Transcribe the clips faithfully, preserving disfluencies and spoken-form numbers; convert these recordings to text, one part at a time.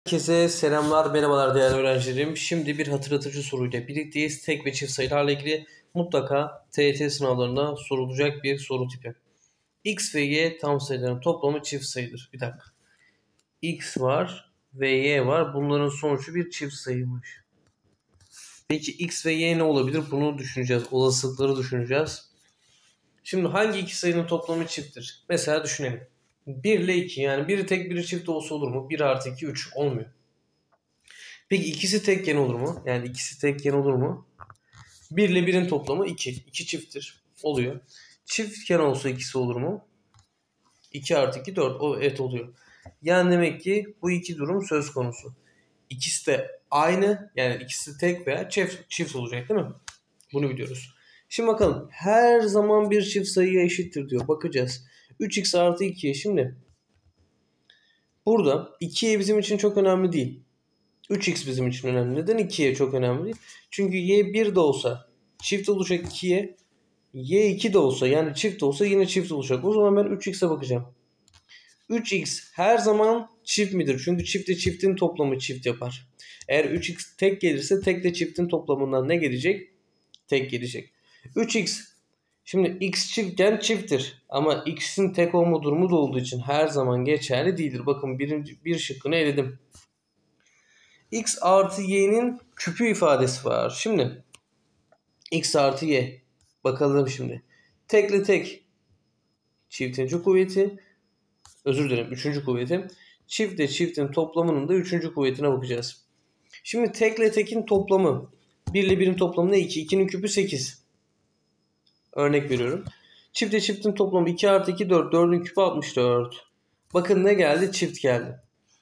Herkese selamlar, merhabalar değerli öğrencilerim. Şimdi bir hatırlatıcı soruyla birlikteyiz. Tek ve çift sayılarla ilgili mutlaka T Y T sınavlarında sorulacak bir soru tipi. X ve Y tam sayıların toplamı çift sayıdır. Bir dakika. X var ve Y var. Bunların sonucu bir çift sayıymış. Peki X ve Y ne olabilir? Bunu düşüneceğiz. Olasılıkları düşüneceğiz. Şimdi hangi iki sayının toplamı çifttir? Mesela düşünelim. bir ile iki, yani biri tek biri çift olsa olur mu? bir artı iki üç olmuyor. Peki ikisi tekken olur mu? Yani ikisi tekken olur mu? bir ile birin toplamı iki. iki çifttir. Oluyor. Çiftken olsa ikisi olur mu? iki artı iki dört. O evet oluyor. Yani demek ki bu iki durum söz konusu. İkisi de aynı. Yani ikisi tek veya çift, çift olacak değil mi? Bunu biliyoruz. Şimdi bakalım. Her zaman bir çift sayıya eşittir diyor. Bakacağız. üç x artı ikiye şimdi. Burada ikiye bizim için çok önemli değil. üç x bizim için önemli. Neden ikiye çok önemli değil? Çünkü y bir de olsa çift olacak ikiye. Y iki de olsa yani çift olsa yine çift olacak. O zaman ben üç x'e bakacağım. üç x her zaman çift midir? Çünkü çiftle çiftin toplamı çift yapar. Eğer üç x tek gelirse tekle çiftin toplamından ne gelecek? Tek gelecek. üç x şimdi x çiftken çifttir. Ama x'in tek olma durumu da olduğu için her zaman geçerli değildir. Bakın birinci, bir şıkkını eledim. X artı y'nin küpü ifadesi var. Şimdi x artı y. Bakalım şimdi. Tekle tek çiftinci kuvveti. Özür dilerim. Üçüncü kuvveti. Çiftle çiftin toplamının da üçüncü kuvvetine bakacağız. Şimdi tekle tekin toplamı. bir ile birin toplamı ne? iki. ikinin küpü sekiz. Örnek veriyorum. Çiftle çiftin toplamı iki artı iki dört. dördün küpü altmış dört. Bakın ne geldi? Çift geldi.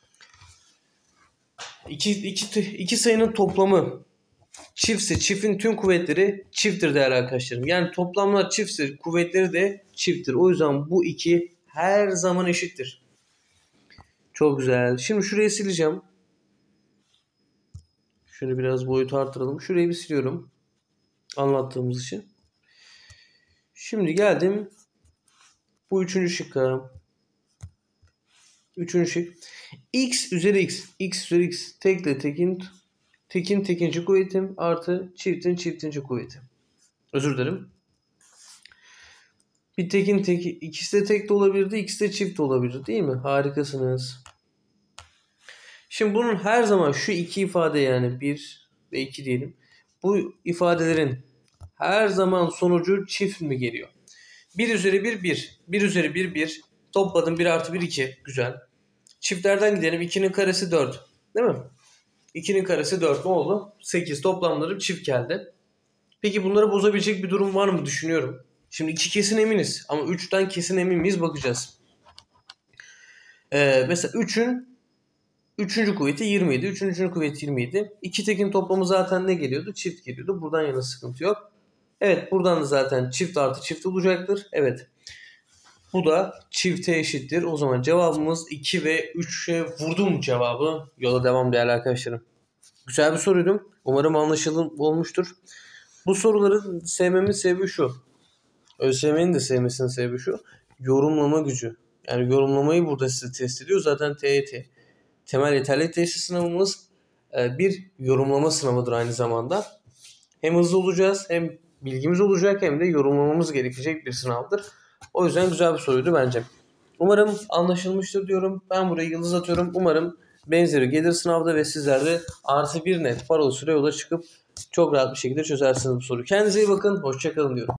İki, iki, iki sayının toplamı çiftse çiftin tüm kuvvetleri çifttir değerli arkadaşlarım. Yani toplamlar çiftse kuvvetleri de çifttir. O yüzden bu iki her zaman eşittir. Çok güzel. Şimdi şurayı sileceğim. Şöyle biraz boyutu artıralım. Şurayı bir siliyorum. Anlattığımız için. Şimdi geldim. Bu üçüncü şıkka. Üçüncü şık. X üzeri x. X üzeri x. Tekle tekin tekin tekinci kuvvetim artı çiftin çiftinci kuvveti. Özür dilerim. Bir tekin teki, ikisi de tek de olabilirdi, ikisi de çift de olabilirdi değil mi? Harikasınız. Şimdi bunun her zaman şu iki ifade yani bir ve iki diyelim. Bu ifadelerin her zaman sonucu çift mi geliyor? bir üzeri bir bir. bir üzeri bir bir. Topladım bir artı bir iki. Güzel. Çiftlerden gidelim. ikinin karesi dört. Değil mi? ikinin karesi dört ne oldu? sekiz. Toplamları çift geldi. Peki bunları bozabilecek bir durum var mı? Düşünüyorum. Şimdi iki kesin eminiz. Ama üçten kesin emin miyiz? Bakacağız. Ee, mesela üçün üçüncü kuvveti yirmi yedi. üçüncü kuvveti yirmi yedi. İki tekin toplamı zaten ne geliyordu? Çift geliyordu. Buradan yana sıkıntı yok. Evet, buradan da zaten çift artı çift olacaktır. Evet. Bu da çifte eşittir. O zaman cevabımız iki ve üçe vurdum cevabı. Yola devam değerli arkadaşlarım. Güzel bir soruydu. Umarım anlaşılır olmuştur. Bu soruları sevmemin sebebi şu. ÖSYM'nin de sevmesinin sebebi şu. Yorumlama gücü. Yani yorumlamayı burada size test ediyor. Zaten T Y T. Temel yeterlilik testi sınavımız bir yorumlama sınavıdır aynı zamanda. Hem hızlı olacağız, hem bilgimiz olacak, hem de yorumlamamız gerekecek bir sınavdır. O yüzden güzel bir soruydu bence. Umarım anlaşılmıştır diyorum. Ben buraya yıldız atıyorum. Umarım benzeri gelir sınavda ve sizler de artı bir net paralı süre yola çıkıp çok rahat bir şekilde çözersiniz bu soruyu. Kendinize iyi bakın. Hoşça kalın diyorum.